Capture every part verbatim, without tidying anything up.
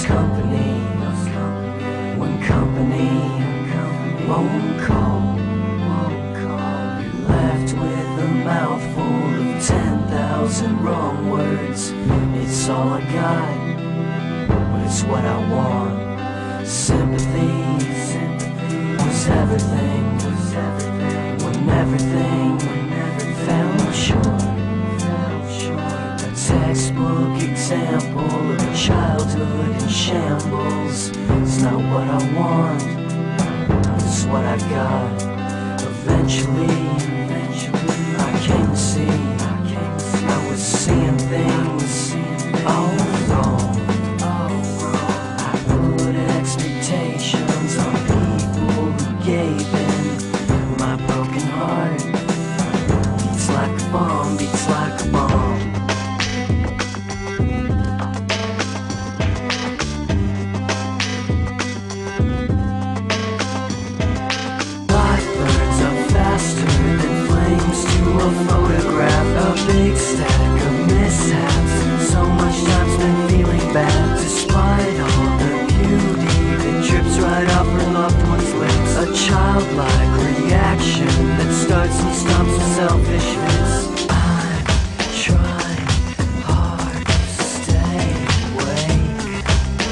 loves company, when company won't call. You're left with a mouthful of ten thousand wrong words. It's all I got, but it's what I want. Sympathy was everything, when everything fell short. A textbook example of a childhood in shambles. It's not what I want, it's what I got. Eventually, I came to see I was seeing things all wrong. I put expectations on people who gave in. My broken heart beats like a bomb, beats like a bomb. Blackbirds are faster than flames to a photograph. A big stack of mishaps. So much time spent feeling bad, despite all the beauty that drips right off her loved one's lips. A childlike reaction that starts and stops with selfishness. I'm trying hard to stay awake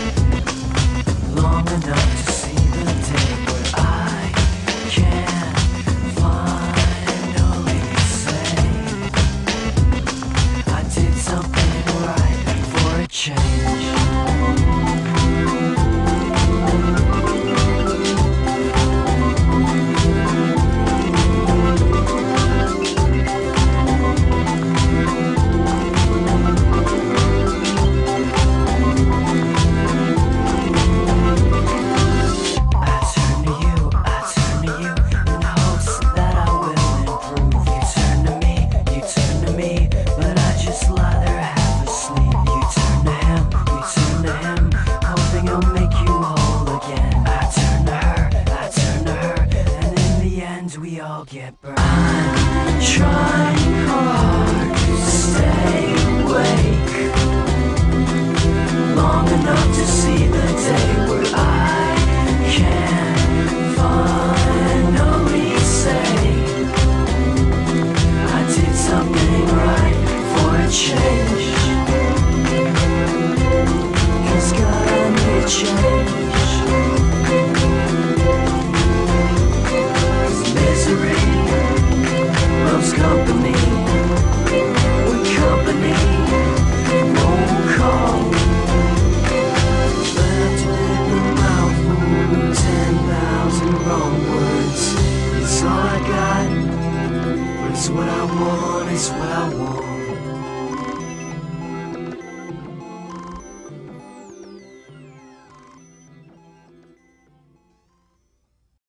long enough to see the day where I can finally say I did something right for a change. We all get burned. I'm trying hard to stay awake long enough to see the day where I can finally say I did something right for a change. 'Cause God, I need change. Loves company, when company won't call. Left with a mouthful of ten thousand wrong words. It's all I got, but it's what I want, it's what I want.